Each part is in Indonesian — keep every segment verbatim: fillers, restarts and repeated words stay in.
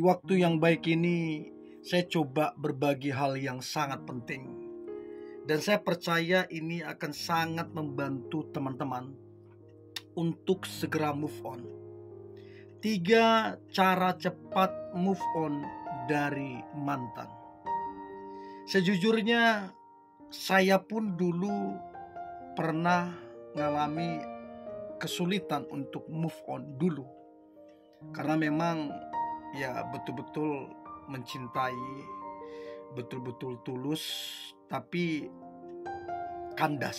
waktu yang baik ini saya coba berbagi hal yang sangat penting. Dan saya percaya ini akan sangat membantu teman-teman untuk segera move on. Tiga cara cepat move on dari mantan. Sejujurnya saya pun dulu pernah mengalami kesulitan untuk move on dulu. Karena memang ya betul-betul mencintai, betul-betul tulus, tapi kandas.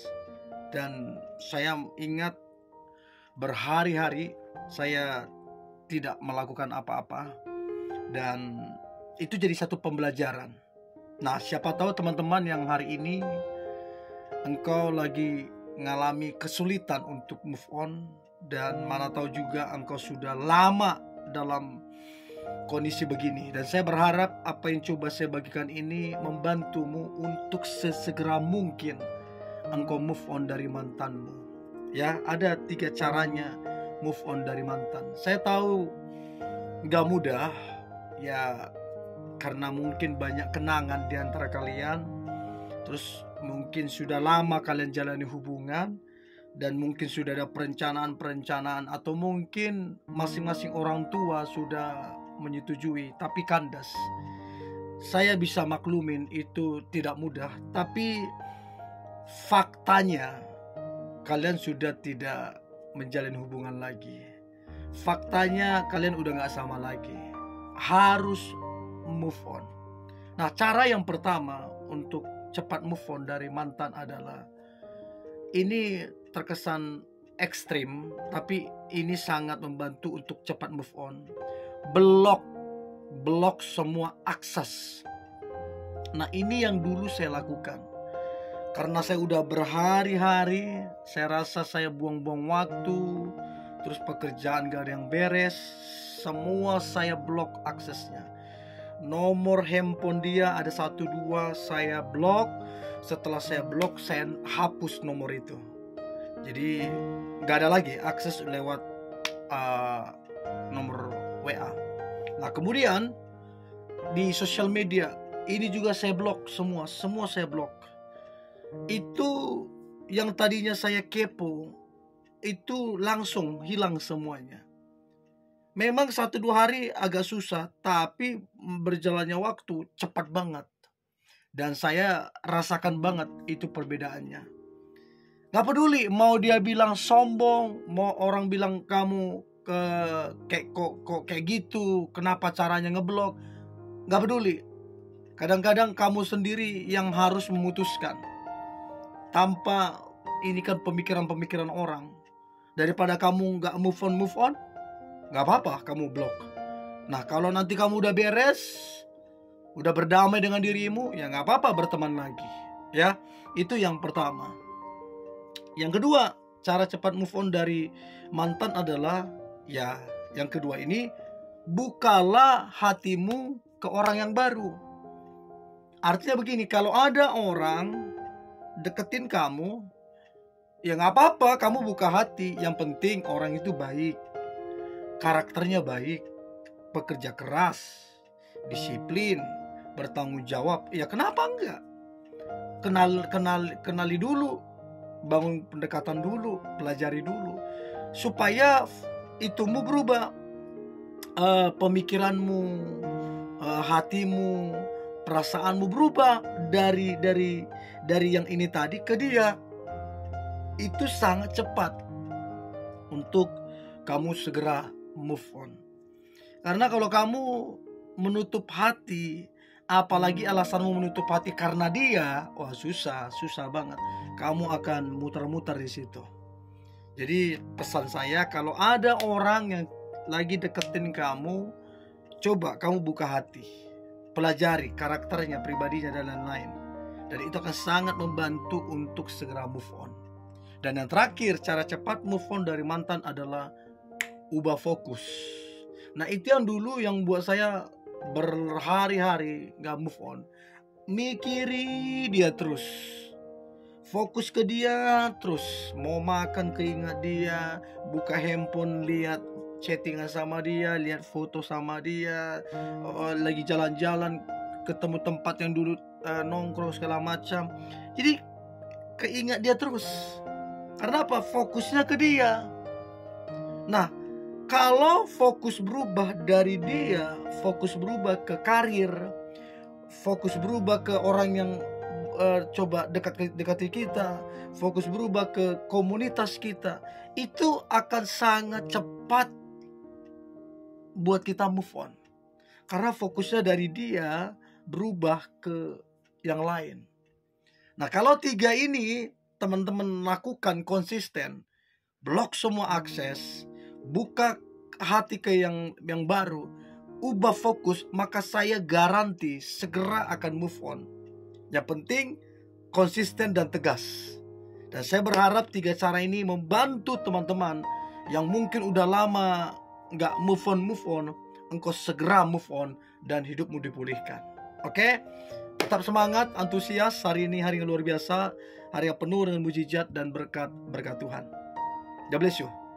Dan saya ingat berhari-hari saya tidak melakukan apa-apa, dan itu jadi satu pembelajaran. Nah, siapa tahu teman-teman yang hari ini engkau lagi mengalami kesulitan untuk move on, dan mana tahu juga engkau sudah lama dalam kondisi begini. Dan saya berharap apa yang coba saya bagikan ini membantumu untuk sesegera mungkin engkau move on dari mantanmu. Ya, ada tiga caranya move on dari mantan. Saya tahu gak mudah, ya karena mungkin banyak kenangan di antara kalian. Terus mungkin sudah lama kalian jalani hubungan, dan mungkin sudah ada perencanaan-perencanaan, atau mungkin masing-masing orang tua sudah menyetujui tapi kandas. Saya bisa maklumin itu tidak mudah, tapi faktanya kalian sudah tidak menjalin hubungan lagi. Faktanya kalian udah gak sama lagi. Harus move on. Nah, cara yang pertama untuk cepat move on dari mantan adalah, ini terkesan ekstrim, tapi ini sangat membantu untuk cepat move on. Blok, blok semua akses. Nah, ini yang dulu saya lakukan. Karena saya udah berhari-hari, saya rasa saya buang-buang waktu, terus pekerjaan gak ada yang beres, semua saya blok aksesnya. Nomor handphone dia ada satu dua saya blok. Setelah saya blok, saya hapus nomor itu. Jadi gak ada lagi akses lewat uh, nomor W A. Nah, kemudian di sosial media ini juga saya blok semua, semua saya blok. Itu yang tadinya saya kepo, itu langsung hilang semuanya. Memang satu dua hari agak susah, tapi berjalannya waktu cepat banget. Dan saya rasakan banget itu perbedaannya. Gak peduli mau dia bilang sombong, mau orang bilang kamu ke kayak kok, kok kayak gitu, kenapa caranya ngeblok, gak peduli. Kadang-kadang kamu sendiri yang harus memutuskan. Tanpa ini kan pemikiran-pemikiran orang. Daripada kamu gak move on move on, gak apa-apa kamu blok. Nah, kalau nanti kamu udah beres, udah berdamai dengan dirimu, ya gak apa-apa berteman lagi. Ya, itu yang pertama. Yang kedua, cara cepat move on dari mantan adalah, ya yang kedua ini, bukalah hatimu ke orang yang baru. Artinya begini, kalau ada orang deketin kamu, ya gak apa-apa kamu buka hati. Yang penting orang itu baik, karakternya baik, pekerja keras, disiplin, bertanggung jawab. Ya kenapa enggak? Kenal, kenal, kenali dulu, bangun pendekatan dulu, pelajari dulu, supaya itumu berubah, uh, pemikiranmu, uh, hatimu, perasaanmu berubah dari dari dari yang ini tadi ke dia. Itu sangat cepat untuk kamu segera move on. Karena kalau kamu menutup hati, apalagi alasanmu menutup hati karena dia, wah susah, susah banget. Kamu akan muter-muter di situ. Jadi pesan saya, kalau ada orang yang lagi deketin kamu, coba kamu buka hati, pelajari karakternya, pribadinya, dan lain-lain. Dan itu akan sangat membantu untuk segera move on. Dan yang terakhir, cara cepat move on dari mantan adalah ubah fokus. Nah, itu yang dulu yang buat saya berhari-hari gak move on. Mikiri dia terus, fokus ke dia terus, mau makan keingat dia, buka handphone lihat chattingan sama dia, lihat foto sama dia, uh, lagi jalan-jalan ketemu tempat yang dulu uh, nongkrong segala macam. Jadi keingat dia terus. Karena apa? Fokusnya ke dia. Nah, kalau fokus berubah dari dia, fokus berubah ke karir, fokus berubah ke orang yang uh, coba dekat dekati kita, fokus berubah ke komunitas kita, itu akan sangat cepat buat kita move on. Karena fokusnya dari dia berubah ke yang lain. Nah, kalau tiga ini teman-teman lakukan konsisten, blok semua akses, buka hati ke yang yang baru, ubah fokus, maka saya garansi segera akan move on. Yang penting konsisten dan tegas. Dan saya berharap tiga cara ini membantu teman-teman yang mungkin udah lama nggak move on move on, engkau segera move on dan hidupmu dipulihkan. Oke, tetap semangat, antusias. Hari ini hari yang luar biasa, hari yang penuh dengan mujizat dan berkat berkat Tuhan. God bless you.